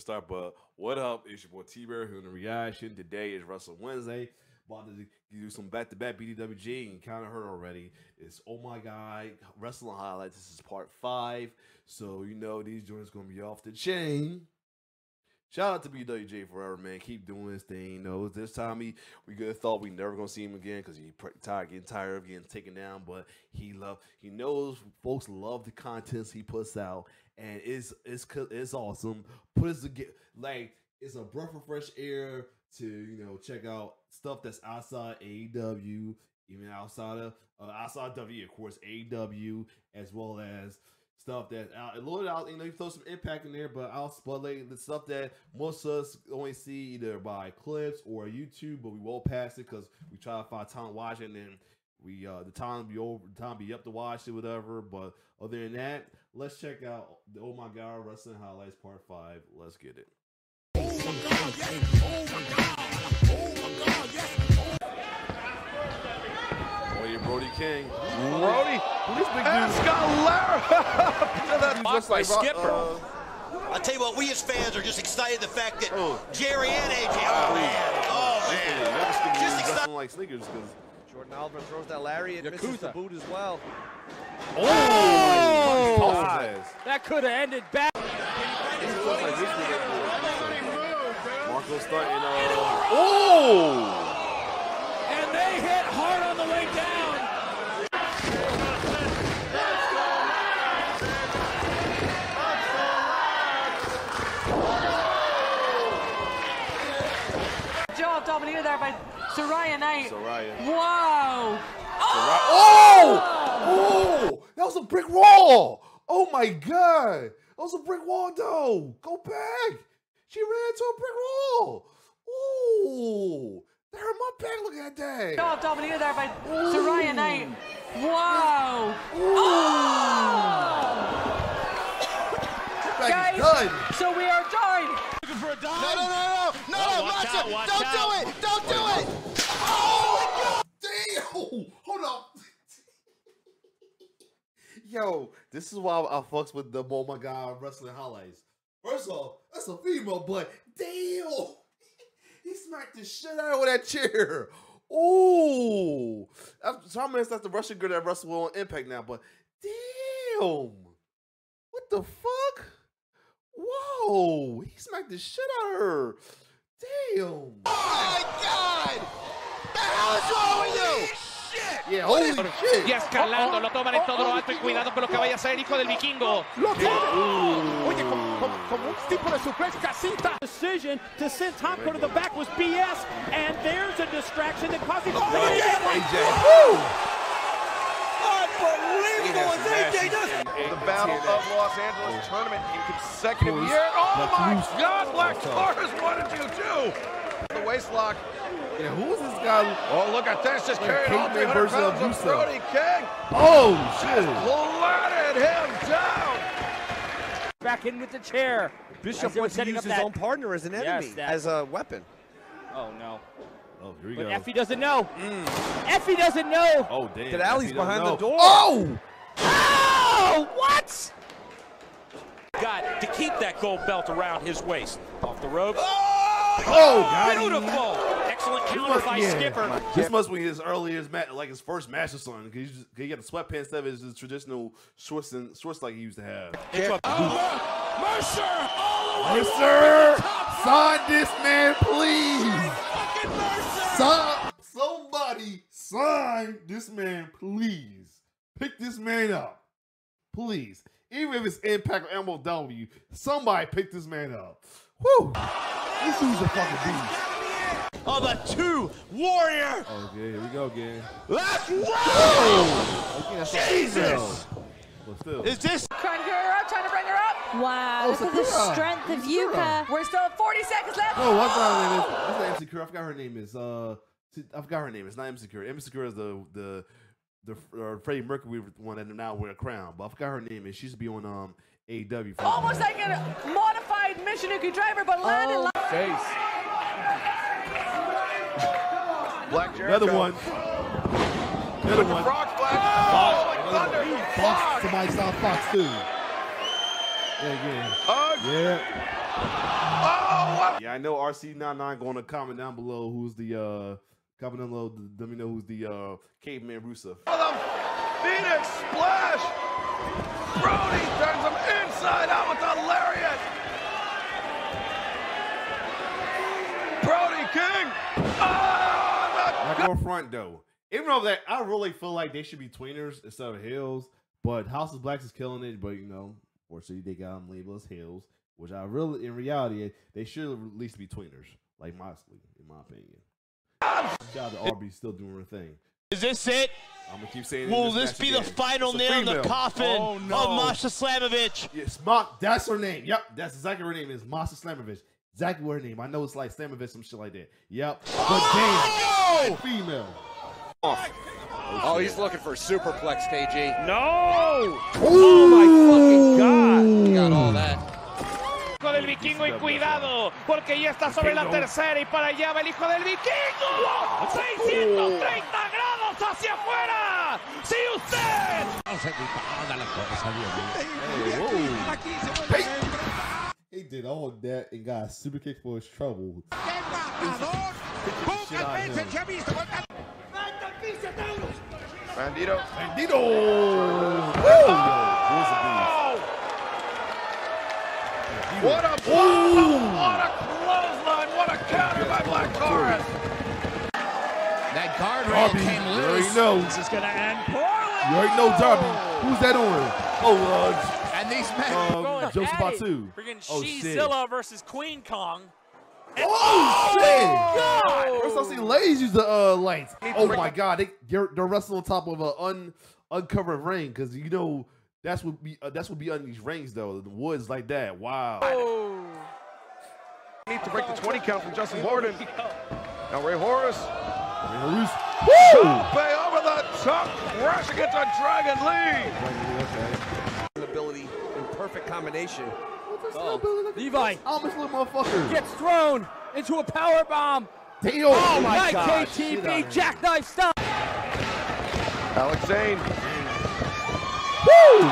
start, but what up? It's your boy T-Bear here in the reaction. Today is Wrestle Wednesday. About to do some back-to-back BDWG, and you kind of heard already. It's Oh My God Wrestling Highlights. This is part 5. So, you know, these joints going to be off the chain. Shout out to BWJ forever, man. Keep doing this thing. You know, this time we could have thought we never gonna see him again because he getting tired of getting taken down. But he knows folks love the contents he puts out, and it's awesome. It's a breath of fresh air to check out stuff that's outside AEW, even outside WWE, of course, AEW, as well as stuff that a little out, you throw some Impact in there, but the stuff that most of us only see either by clips or YouTube, but we won't pass it because we try to find time to watch it, and then the time be over, the time be up to watch it, whatever. But other than that, let's check out the Oh My God Wrestling Highlights Part 5. Let's get it. Oh my God, yes. Oh my God. Oh my God, yes. Brody King. Brody. Escalera. That box by Skipper. I'll tell you what, we as fans are just excited the fact that Jerry and AJ, just excited. Like sneakers, because Jordan Oliver throws that lariat, misses the boot as well. Oh! That could have ended bad. Marco starting. And they hit hard on the way down. Job dominated there by Saraya Knight. Wow. Oh! That was a brick wall. Oh my God. That was a brick wall, though. Go back. She ran into a brick wall. Oh, that hurt my back. Look at that. Job dominated there by Saraya Knight. Wow. Guys, done. So we are done. Looking for a dive? No, Macho, don't do it. Don't do it. Oh, damn. Hold up. Yo, this is why I fucks with the Oh My God Wrestling Highlights. First off, that's a female, but damn. He smacked the shit out of that chair. Oh. So that's the Russian girl that wrestled on Impact now, but damn. What the fuck? Whoa. He smacked the shit out of her. Damn. Oh my God. What the hell is wrong with you? Yeah, holy shit. Y escalando, lo toman en todo lo alto y cuidado con lo que vaya a hacer el hijo del vikingo. Oye, como un tipo de suplex casita. Decision to send Tomko to the back was BS, and there's a distraction that caused him to Unbelievable as AJ does. The Battle of Los Angeles tournament in consecutive years. Oh my God, Black Taurus, what did you do? The waist lock. Yeah, who is this guy? Oh, look at this. Just carrying all 300 pounds of Brody King. Oh, shit. Flatted him down. back in with the chair. Bishop wants to use his own partner as an enemy, as a weapon. Oh, no. Oh, here we But go. Effie doesn't know. Effie doesn't know. Oh, damn. That Allie's behind the door. Oh! Oh, what? Got to keep that gold belt around his waist. Off the ropes. Oh, God. Beautiful. Excellent counter by Skipper. This must be his earliest match, like his first match or something. Because he got the sweatpants stuff as his traditional shorts like he used to have. Mercer! Mercer! Sign this man, please! Somebody sign this man, please. Pick this man up. Please. Even if it's Impact or MLW, somebody pick this man up. Whew! This dude's a fucking beast. Oh, the two warrior! Okay, here we go again. Let's roll! Jesus! But still. Is this Trying to get her up, trying to bring her up. Wow, Oh, look at the Sakura. strength of Yuka. We're still at 40 seconds left. No, what's her name is? What's the MC Sakura? I forgot her name is. I forgot her name. It's not MC Sakura. MC Sakura is the Freddie Mercury one that now wear a crown. But I forgot her name is. She used to be on AEW. Almost like a modified Michinuki driver, but landed. Black Jericho. Another one. Another one. Frog Splash. Oh, Thunder. Fox. Somebody saw Fox too. Yeah, yeah. Hug. Yeah. Oh, what? Yeah, I know RC99 going to comment down below who's the comment down below. Let me know who's the caveman Rusev. For the Phoenix splash. Brody turns him inside out with the lariat. Brody King. Like on front though, even though that I really feel like they should be tweeners instead of heels, but House of Blacks is killing it. But you know, fortunately they got them labeled as heels, which I really, in reality, they should at least be tweeners, like Moxley, in my opinion. Shout out to RB still doing her thing. Is this it? I'm gonna keep saying. Will this be the final nail in the coffin of Masha Slamovich? Yes, that's her name. Yep, that's exactly her name is Masha Slamovich. Exactly what her name. I know it's like Slamovich, some shit like that. Yep. But damn, female. Oh, he's looking for a superplex, KG. No! Oh my fucking God! He got all that. Hijo del vikingo y cuidado, porque ya está sobre la tercera y para allá va el hijo del vikingo. 630 grados hacia afuera. ¡Sí, usted! He did all that and got a super kick for his trouble. Bandito. Bandito! What a blow! What a clothesline! What a counter by Black Taurus! That guardrail came You already loose. know. This is going to end poorly. You already know Darby. Who's that on? Oh, And these men Joseph Batu. Freaking Oh, shit. Shizilla versus Queen Kong. Oh, shit! God! First I see ladies use the lights. Oh my God, they're wrestling on top of an uncovered ring because you know that's what be on these rings though. The woods like that. Wow. Need to break the 20 count from Justin Borden. Now Ray Horus. Pay over the top, crashing into Dragon Lee. Ability in perfect combination. Levi almost little motherfucker. gets thrown into a power bomb. Damn. Oh my God. KTB jackknife stop. Alex Zane. Woo!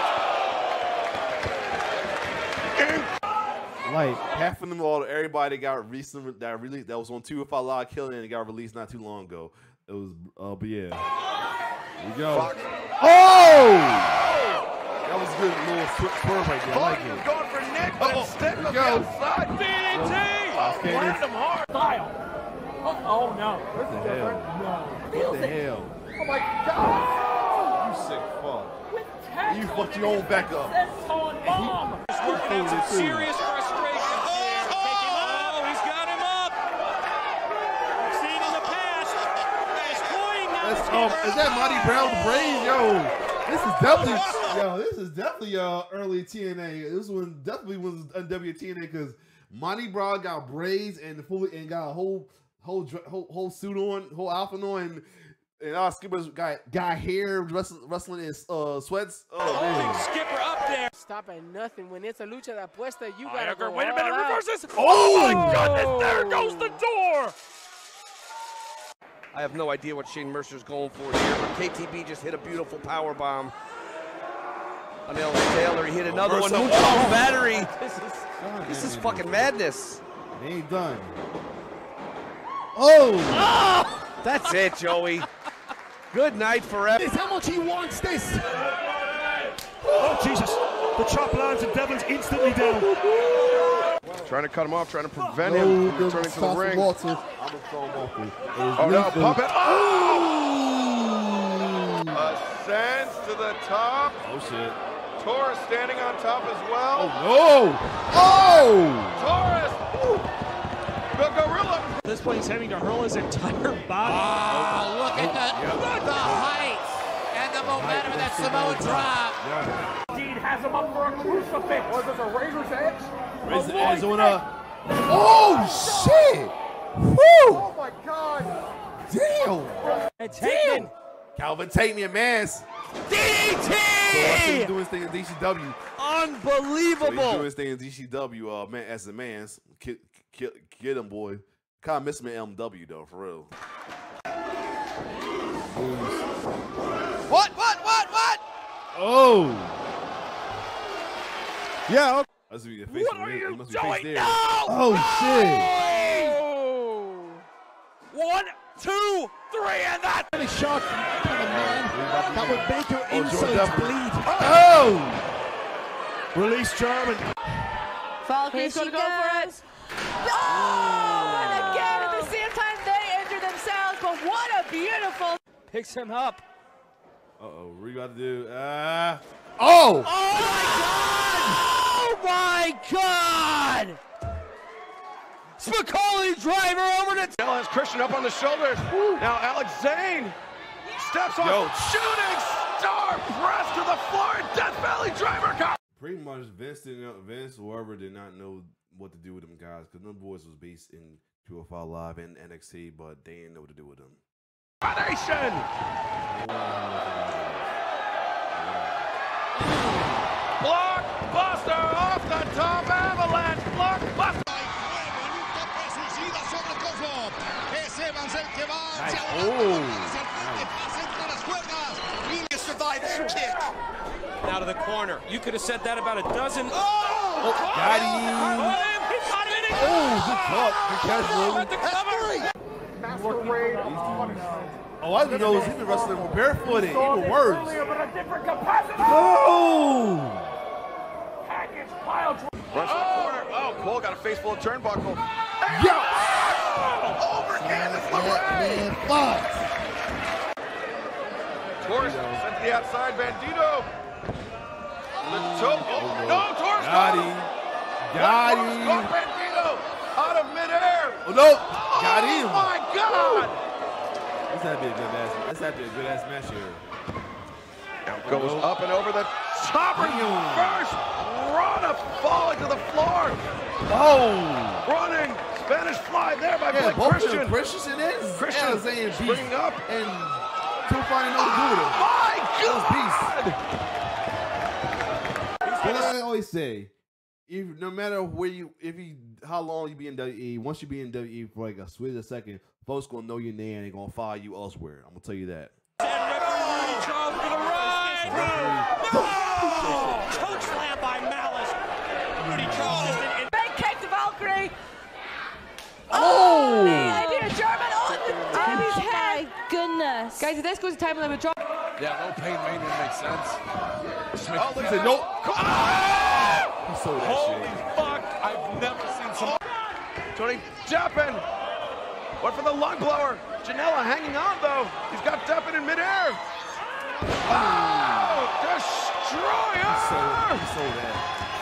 Like half of them all, everybody got recent that was on 205 Live Killing and it got released not too long ago. It was but yeah. Here we go. Fox. Oh! That was a good little swerve right there. I like Borden was it. going for Nick, but instead Here of we the go. outside. DDT! Landed him hard. Style. Oh no. What the hell? No. What the hell? Oh my God! You sick fuck. You fucked your own back up. Bomb. He's working out some serious frustration here. Oh, he's got him up. We've seen in the past. He's toying now. Is that Monty Brown with the braids? This is definitely early TNA. This one definitely was WTNA because Monty Brown got braids and got a whole suit on, whole outfit on, and our Skipper's got hair wrestling in sweats. Oh man! Skipper up there. Stop at nothing. When it's a lucha de apuesta, you gotta Iger, go wait a minute, all out. reverses. Oh my goodness, there goes the door. I have no idea what Shane Mercer's going for here, but KTB just hit a beautiful power bomb on Ellis Taylor. He hit another one. Mercer. Moonsault battery. This is fucking madness. It ain't done. Oh! That's it, Joey. Good night forever. How much he wants this. Oh Jesus. The chop lands and Devlin's instantly down. Trying to cut him off, trying to prevent him from returning to the ring. I'm gonna throw him off. Oh no, puppet. Oh! Ascends to the top. Oh shit. Taurus standing on top as well. Oh no! Taurus! The gorilla. At this point, he's having to hurl his entire body. Oh, look at the height and the momentum of that Samoan drop. Dean has him up for a crucifix. Was this a razor's edge? Razor's edge on a. Oh shit! Woo! Oh my God! Damn! It's Heyman. Calvin Tateman, man. DDT! He's doing his thing in DCW. So he's Unbelievable. doing his thing in DCW, man, as a man. Get him, boy. Kind of miss him in MW, though, for real. What? Oh! Yeah. Must be the face What are there. you It must be face doing there. now? Oh, shit. Oh! 1, 2, 3, and that. Really shot from the man that would make your insides bleed. Oh! Release German. Valkyrie's going to go for it. Oh! And again, at the same time, they injure themselves, but what a beautiful. Picks him up. Uh-oh, what are you about to do? Oh my God! Spicoli driver over to. Janela has Christian up on the shoulders. Now Alex Zane steps on. Shooting star press to the floor. Death Valley driver. Pretty much Vince whoever did not know what to do with them guys because them boys was based in 205 Live and NXT, but they didn't know what to do with them. Nation. Blockbuster off the top, Avalanche. Blockbuster. Out of the corner. You could have said that about a dozen. Oh, got him. He caught him in it. Good catch, Willie. At the cover. Oh, I didn't know he's been wrestling with barefooted. Even worse. Rush to the corner. Oh, Cole got a face full of turnbuckle. Yeah. Over Candice LeRae. Torres sent to the outside. Bandito. The toe. Oh, no, Torres. Got him. Got him. Caught Bandito out of midair. Oh, no. Got him. Oh, my God. This had to be a good match. This had to be a good ass match here. Goes up and over the top. First. Rana falling to the floor. Oh. Running. Spanish fly there by Yeah, Blake both Christian. of them, Christian and Christian Zane springing up. and two finding know what to do with him. My God! But like I always say, no matter where how long you be in WWE, once you be in WWE for like a split of a second, folks gonna know your name and they gonna follow you elsewhere. I'm gonna tell you that. Choke slam by Malice. Rudy Charles. Big kick to Valkyrie. Oh! Idea German on the Oh my goodness. Guys, if this goes to time limit drop. Yeah, no pain mania makes sense. Oh, look at that. Nope. He sold that Holy shit. fuck! I've never seen some. Tony Deppen went for the lung blower. Janela hanging on though. He's got Deppen in midair. Oh, destroyer! He sold that.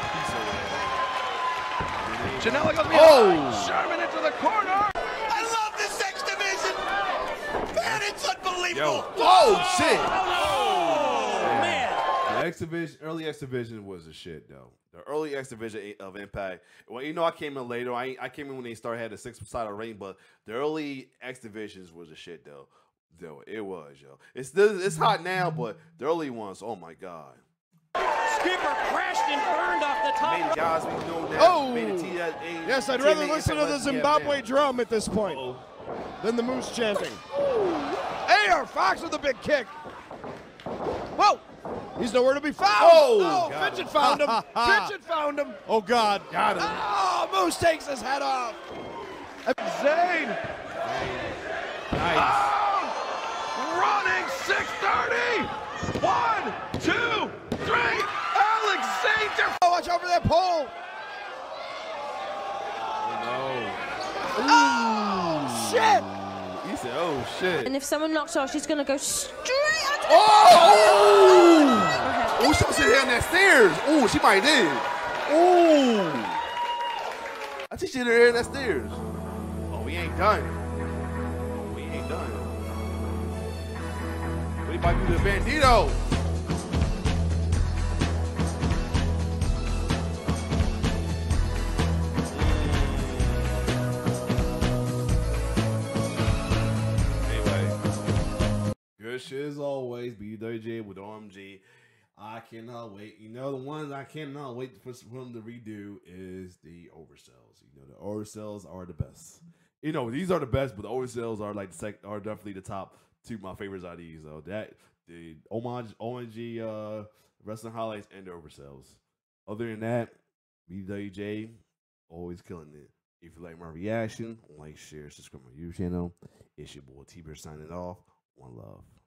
Janela goes behind. Oh! Sherman into the corner. I love this X Division. Man, it's unbelievable. Oh, shit. Oh, man. The early X Division was a shit though. The early X Division of Impact. Well, I came in later. I came in when they started had a 6-sided ring, but the early X Divisions was a shit though. It was, yo. It's hot now, but the early ones, oh my God. Skipper crashed and burned off the top. Made guys we know that. Oh! Made the Yes, I'd rather listen to the Zimbabwe drum at this point than the Moose chanting. AR Fox with a big kick. Whoa! He's nowhere to be found. Oh! Fidget found him. Fidget found him. Oh, God. Got him. Oh, Moose takes his head off. Zane. Nice. Oh! Running 630. 1, 2, 3. Alex Zane. Oh, watch out for that pole. Oh, Shit. He said, oh, shit. And if someone knocks her off, she's going to go straight onto the Oh! Oh, she was sitting down that stairs. Oh, she might did. Oh! I think she did that stairs. Oh, we ain't done. We ain't done. What you about to do to Bandito? Good shit as always. BWJ with OMG. I cannot wait. You know, the ones I cannot wait for them to redo is the oversells. You know, the oversells are the best. You know, these are the best, but the oversells are like are definitely the top two of my favorites out of these. So that the OMG wrestling highlights and the oversells. Other than that, BWJ, always killing it. If you like my reaction, like, share, subscribe to my YouTube channel. It's your boy T-Bear signing off. One love.